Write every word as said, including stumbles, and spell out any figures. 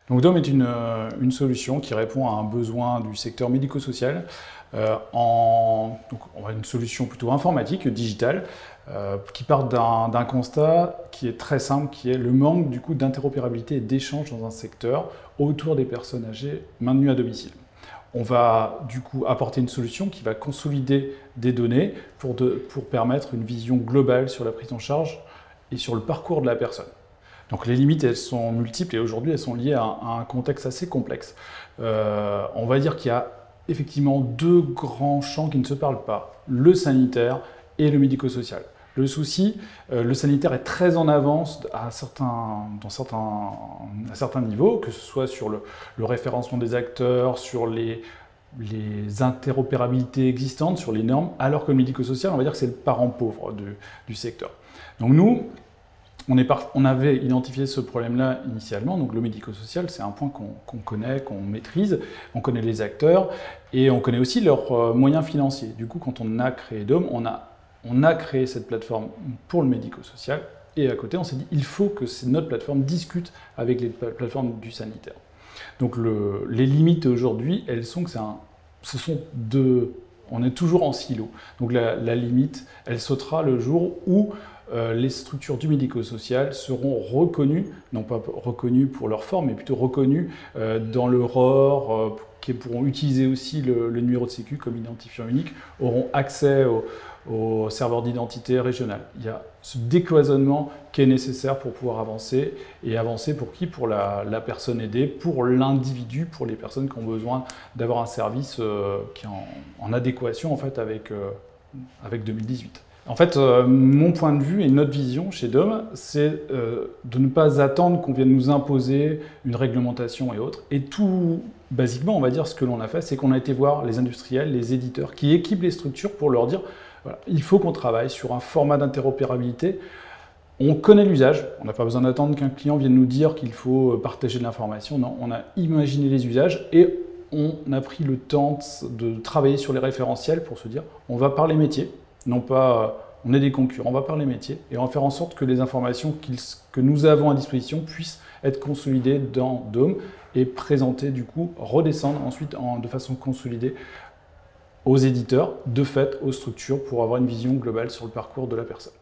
Donc Dome est une, euh, une solution qui répond à un besoin du secteur médico-social, euh, en donc, on a une solution plutôt informatique, digitale, euh, qui part d'un d'un constat qui est très simple, qui est le manque du coup d'interopérabilité et d'échange dans un secteur autour des personnes âgées maintenues à domicile. On va du coup apporter une solution qui va consolider des données pour, de, pour permettre une vision globale sur la prise en charge et sur le parcours de la personne. Donc les limites, elles sont multiples et aujourd'hui, elles sont liées à un, à un contexte assez complexe. Euh, on va dire qu'il y a effectivement deux grands champs qui ne se parlent pas, le sanitaire et le médico-social. Le souci, euh, le sanitaire est très en avance à certains, dans certains, à certains niveaux, que ce soit sur le, le référencement des acteurs, sur les, les interopérabilités existantes, sur les normes, alors que le médico-social, on va dire que c'est le parent pauvre du, du secteur. Donc nous, On, est par... on avait identifié ce problème-là initialement, donc le médico-social, c'est un point qu'on qu'on connaît, qu'on maîtrise, on connaît les acteurs et on connaît aussi leurs euh, moyens financiers. Du coup, quand on a créé Dome, on a, on a créé cette plateforme pour le médico-social et à côté, on s'est dit il faut que notre plateforme discute avec les plateformes du sanitaire. Donc le... les limites aujourd'hui, elles sont que c'est un... ce sont deux... On est toujours en silo. Donc la, la limite, elle sautera le jour où Euh, les structures du médico-social seront reconnues, non pas reconnues pour leur forme, mais plutôt reconnues euh, dans le R O R, euh, qui pourront utiliser aussi le, le numéro de sécu comme identifiant unique, auront accès au, au serveur d'identité régional. Il y a ce décloisonnement qui est nécessaire pour pouvoir avancer, et avancer pour qui? Pour la, la personne aidée, pour l'individu, pour les personnes qui ont besoin d'avoir un service euh, qui est en, en adéquation en fait, avec, euh, avec deux mille dix-huit. En fait, euh, mon point de vue et notre vision chez Dome, c'est euh, de ne pas attendre qu'on vienne nous imposer une réglementation et autres. Et tout, basiquement, on va dire, ce que l'on a fait, c'est qu'on a été voir les industriels, les éditeurs qui équipent les structures pour leur dire voilà, il faut qu'on travaille sur un format d'interopérabilité. On connaît l'usage, on n'a pas besoin d'attendre qu'un client vienne nous dire qu'il faut partager de l'information. Non, on a imaginé les usages et on a pris le temps de travailler sur les référentiels pour se dire on va parler métier. Non pas on est des concurrents, on va parler métier et on va faire en sorte que les informations que nous avons à disposition puissent être consolidées dans Dome et présentées du coup, redescendre ensuite en, de façon consolidée aux éditeurs, de fait aux structures pour avoir une vision globale sur le parcours de la personne.